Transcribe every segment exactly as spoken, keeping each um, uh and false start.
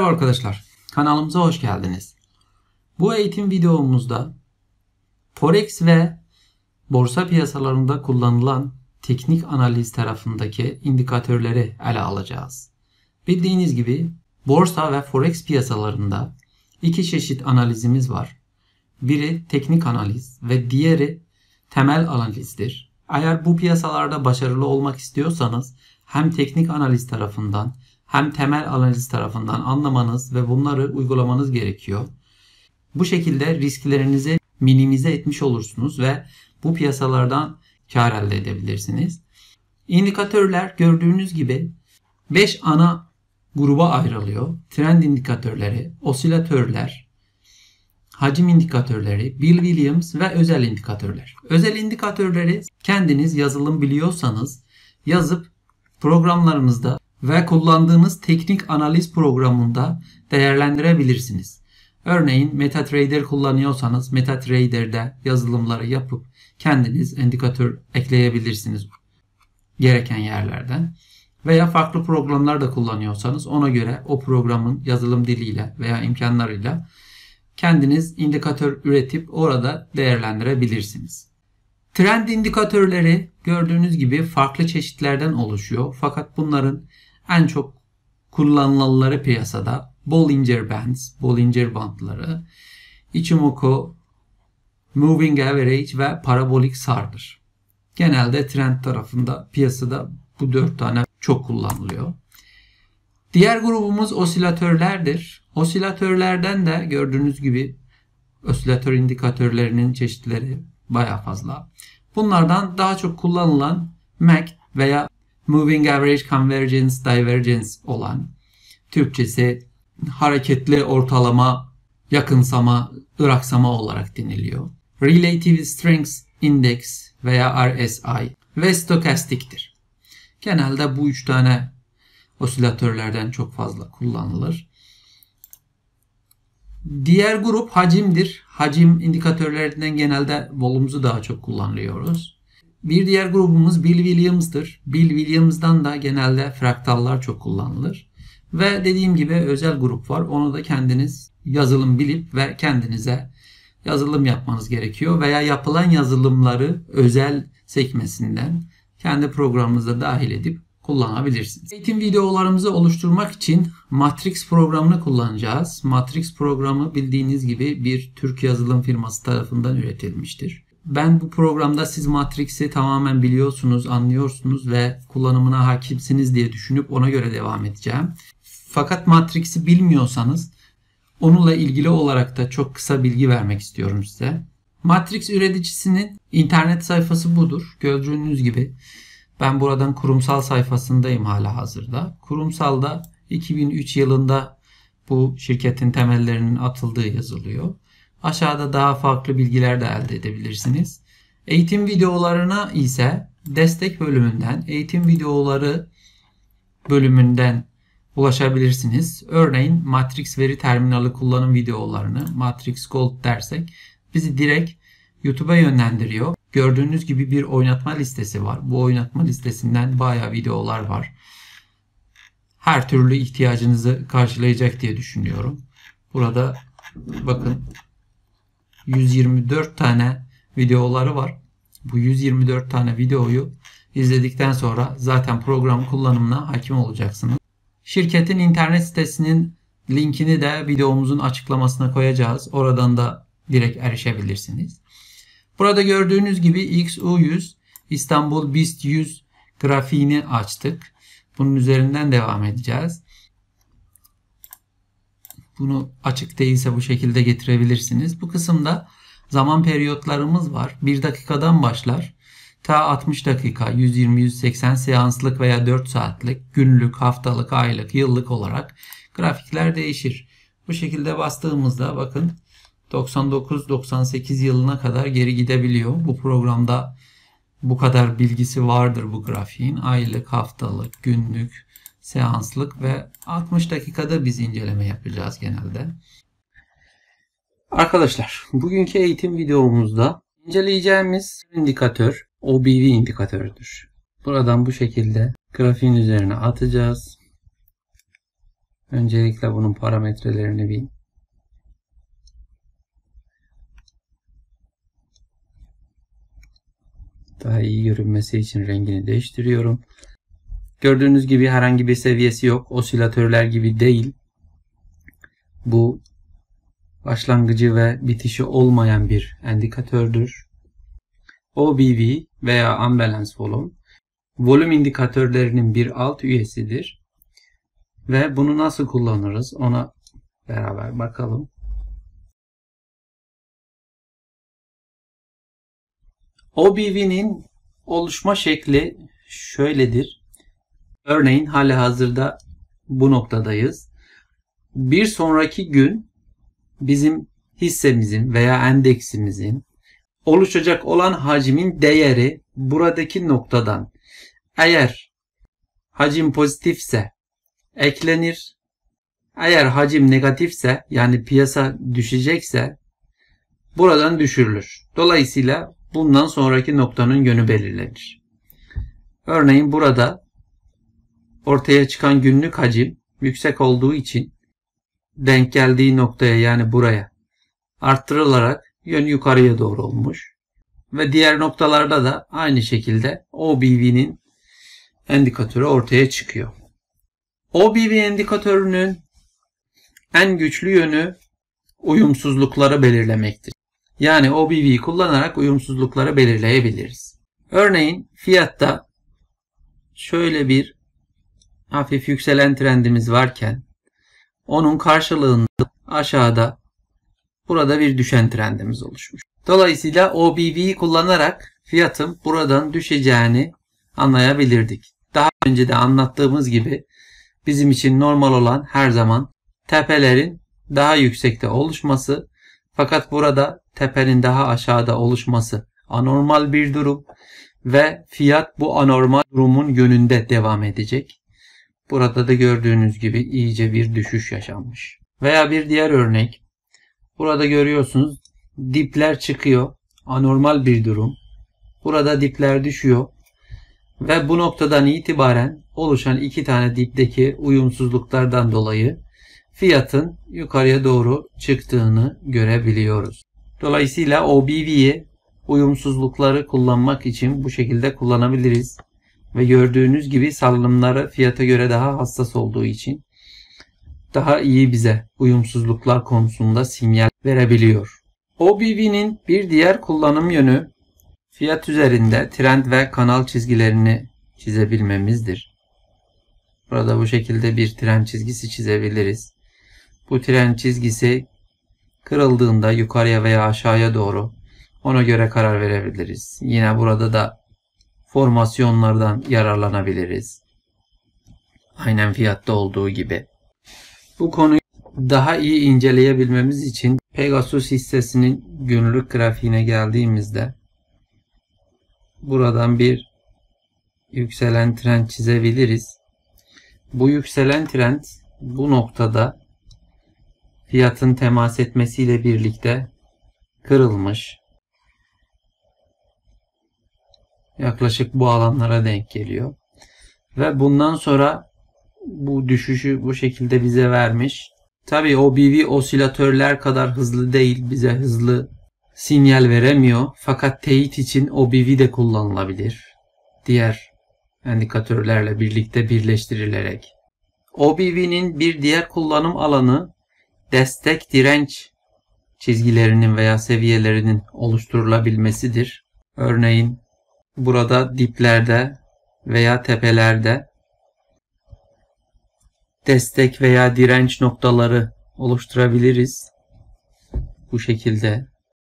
Merhaba arkadaşlar, kanalımıza hoş geldiniz. Bu eğitim videomuzda Forex ve borsa piyasalarında kullanılan teknik analiz tarafındaki indikatörleri ele alacağız. Bildiğiniz gibi borsa ve Forex piyasalarında iki çeşit analizimiz var. Biri teknik analiz ve diğeri temel analizdir. Eğer bu piyasalarda başarılı olmak istiyorsanız hem teknik analiz tarafından hem temel analiz tarafından anlamanız ve bunları uygulamanız gerekiyor. Bu şekilde risklerinizi minimize etmiş olursunuz ve bu piyasalardan kar elde edebilirsiniz. İndikatörler gördüğünüz gibi beş ana gruba ayrılıyor. Trend indikatörleri, osilatörler, hacim indikatörleri, Bill Williams ve özel indikatörler. Özel indikatörleri kendiniz yazılım biliyorsanız yazıp programlarınızda ve kullandığınız teknik analiz programında değerlendirebilirsiniz. Örneğin MetaTrader kullanıyorsanız MetaTrader'de yazılımları yapıp kendiniz indikatör ekleyebilirsiniz gereken yerlerden. Veya farklı programlar da kullanıyorsanız ona göre o programın yazılım diliyle veya imkanlarıyla kendiniz indikatör üretip orada değerlendirebilirsiniz. Trend indikatörleri gördüğünüz gibi farklı çeşitlerden oluşuyor. Fakat bunların en çok kullanılanları piyasada Bollinger Bands, Bollinger bandları, Ichimoku, Moving Average ve Parabolic S A R'dır. Genelde trend tarafında piyasada bu dört tane çok kullanılıyor. Diğer grubumuz osilatörlerdir. Osilatörlerden de gördüğünüz gibi osilatör indikatörlerinin çeşitleri bayağı fazla. Bunlardan daha çok kullanılan M A C veya Moving Average Convergence Divergence olan, Türkçesi hareketli ortalama, yakınsama, ıraksama olarak deniliyor. Relative Strength Index veya R S I ve stokastiktir. Genelde bu üç tane osilatörlerden çok fazla kullanılır. Diğer grup hacimdir. Hacim indikatörlerinden genelde volumuzu daha çok kullanıyoruz. Bir diğer grubumuz Bill Williams'tır. Bill Williams'dan da genelde fraktallar çok kullanılır. Ve dediğim gibi özel grup var. Onu da kendiniz yazılım bilip ve kendinize yazılım yapmanız gerekiyor. Veya yapılan yazılımları özel sekmesinden kendi programınıza dahil edip kullanabilirsiniz. Eğitim videolarımızı oluşturmak için Matrix programını kullanacağız. Matrix programı bildiğiniz gibi bir Türk yazılım firması tarafından üretilmiştir. Ben bu programda siz Matrix'i tamamen biliyorsunuz, anlıyorsunuz ve kullanımına hakimsiniz diye düşünüp ona göre devam edeceğim. Fakat Matrix'i bilmiyorsanız onunla ilgili olarak da çok kısa bilgi vermek istiyorum size. Matrix üreticisinin internet sayfası budur. Gördüğünüz gibi ben buradan kurumsal sayfasındayım hala hazırda. Kurumsalda iki bin üç yılında bu şirketin temellerinin atıldığı yazılıyor. Aşağıda daha farklı bilgiler de elde edebilirsiniz. Eğitim videolarına ise destek bölümünden, eğitim videoları bölümünden ulaşabilirsiniz. Örneğin Matrix veri terminali kullanım videolarını Matrix Gold dersek bizi direkt YouTube'a yönlendiriyor. Gördüğünüz gibi bir oynatma listesi var. Bu oynatma listesinden bayağı videolar var. Her türlü ihtiyacınızı karşılayacak diye düşünüyorum. Burada bakın yüz yirmi dört tane videoları var. Bu yüz yirmi dört tane videoyu izledikten sonra zaten program kullanımına hakim olacaksınız. Şirketin internet sitesinin linkini de videomuzun açıklamasına koyacağız. Oradan da direkt erişebilirsiniz. Burada gördüğünüz gibi X U yüz İstanbul BIST yüz grafiğini açtık. Bunun üzerinden devam edeceğiz. Bunu açık değilse bu şekilde getirebilirsiniz. Bu kısımda zaman periyotlarımız var. bir dakikadan başlar. Ta altmış dakika, yüz yirmi yüz seksen seanslık veya dört saatlik, günlük, haftalık, aylık, yıllık olarak grafikler değişir. Bu şekilde bastığımızda bakın doksan dokuz doksan sekiz yılına kadar geri gidebiliyor. Bu programda bu kadar bilgisi vardır bu grafiğin. Aylık, haftalık, günlük, seanslık ve altmış dakikada biz inceleme yapacağız genelde. Arkadaşlar, bugünkü eğitim videomuzda inceleyeceğimiz indikatör O B V indikatörüdür. Buradan bu şekilde grafiğin üzerine atacağız. Öncelikle bunun parametrelerini bir daha iyi görünmesi için rengini değiştiriyorum. Gördüğünüz gibi herhangi bir seviyesi yok. Osilatörler gibi değil. Bu başlangıcı ve bitişi olmayan bir indikatördür. O B V veya Unbalance Volume, volüm indikatörlerinin bir alt üyesidir. Ve bunu nasıl kullanırız ona beraber bakalım. O B V'nin oluşma şekli şöyledir. Örneğin halihazırda bu noktadayız. Bir sonraki gün bizim hissemizin veya endeksimizin oluşacak olan hacmin değeri buradaki noktadan eğer hacim pozitifse eklenir. Eğer hacim negatifse yani piyasa düşecekse buradan düşürülür. Dolayısıyla bundan sonraki noktanın yönü belirlenir. Örneğin burada ortaya çıkan günlük hacim yüksek olduğu için denk geldiği noktaya yani buraya arttırılarak yön yukarıya doğru olmuş. Ve diğer noktalarda da aynı şekilde O B V'nin indikatörü ortaya çıkıyor. O B V indikatörünün en güçlü yönü uyumsuzlukları belirlemektir. Yani O B V'yi kullanarak uyumsuzlukları belirleyebiliriz. Örneğin fiyatta şöyle bir hafif yükselen trendimiz varken onun karşılığında aşağıda burada bir düşen trendimiz oluşmuş. Dolayısıyla O B V'yi kullanarak fiyatın buradan düşeceğini anlayabilirdik. Daha önce de anlattığımız gibi bizim için normal olan her zaman tepelerin daha yüksekte oluşması, fakat burada tepenin daha aşağıda oluşması anormal bir durum ve fiyat bu anormal durumun yönünde devam edecek. Burada da gördüğünüz gibi iyice bir düşüş yaşanmış. Veya bir diğer örnek. Burada görüyorsunuz dipler çıkıyor. Anormal bir durum. Burada dipler düşüyor. Ve bu noktadan itibaren oluşan iki tane dipteki uyumsuzluklardan dolayı fiyatın yukarıya doğru çıktığını görebiliyoruz. Dolayısıyla O B V'yi uyumsuzlukları kullanmak için bu şekilde kullanabiliriz. Ve gördüğünüz gibi salınımları fiyata göre daha hassas olduğu için daha iyi bize uyumsuzluklar konusunda sinyal verebiliyor. O B V'nin bir diğer kullanım yönü fiyat üzerinde trend ve kanal çizgilerini çizebilmemizdir. Burada bu şekilde bir trend çizgisi çizebiliriz. Bu trend çizgisi kırıldığında yukarıya veya aşağıya doğru ona göre karar verebiliriz. Yine burada da formasyonlardan yararlanabiliriz. Aynen fiyatta olduğu gibi. Bu konuyu daha iyi inceleyebilmemiz için Pegasus hissesinin günlük grafiğine geldiğimizde buradan bir yükselen trend çizebiliriz. Bu yükselen trend bu noktada fiyatın temas etmesiyle birlikte kırılmış. Yaklaşık bu alanlara denk geliyor. Ve bundan sonra bu düşüşü bu şekilde bize vermiş. Tabii O B V osilatörler kadar hızlı değil. Bize hızlı sinyal veremiyor. Fakat teyit için O B V de kullanılabilir. Diğer indikatörlerle birlikte birleştirilerek. O B V'nin bir diğer kullanım alanı destek direnç çizgilerinin veya seviyelerinin oluşturulabilmesidir. Örneğin burada diplerde veya tepelerde destek veya direnç noktaları oluşturabiliriz. Bu şekilde.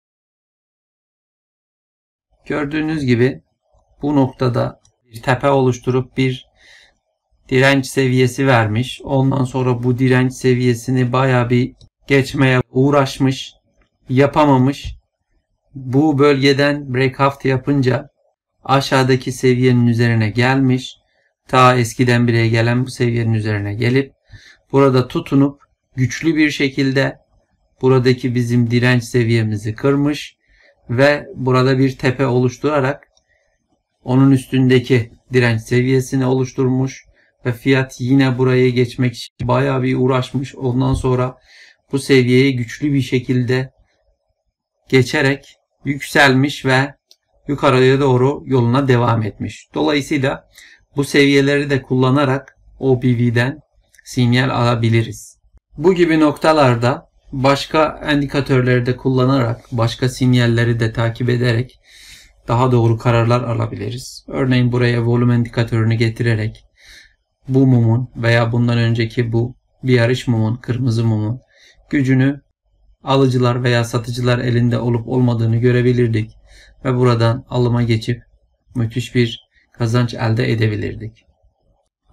Gördüğünüz gibi bu noktada bir tepe oluşturup bir direnç seviyesi vermiş. Ondan sonra bu direnç seviyesini bayağı bir geçmeye uğraşmış, yapamamış. Bu bölgeden breakout yapınca aşağıdaki seviyenin üzerine gelmiş. Ta eskiden beri gelen bu seviyenin üzerine gelip burada tutunup güçlü bir şekilde buradaki bizim direnç seviyemizi kırmış ve burada bir tepe oluşturarak onun üstündeki direnç seviyesini oluşturmuş ve fiyat yine buraya geçmek için bayağı bir uğraşmış. Ondan sonra bu seviyeye güçlü bir şekilde geçerek yükselmiş ve yukarıya doğru yoluna devam etmiş. Dolayısıyla bu seviyeleri de kullanarak O B V'den sinyal alabiliriz. Bu gibi noktalarda başka indikatörleri de kullanarak, başka sinyalleri de takip ederek daha doğru kararlar alabiliriz. Örneğin buraya volüm indikatörünü getirerek bu mumun veya bundan önceki bu bir yarış mumun, kırmızı mumun gücünü alıcılar veya satıcılar elinde olup olmadığını görebilirdik ve buradan alıma geçip müthiş bir kazanç elde edebilirdik.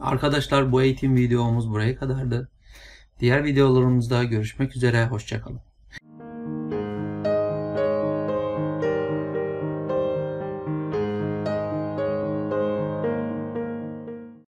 Arkadaşlar, bu eğitim videomuz buraya kadardı. Diğer videolarımızda görüşmek üzere. Hoşça kalın.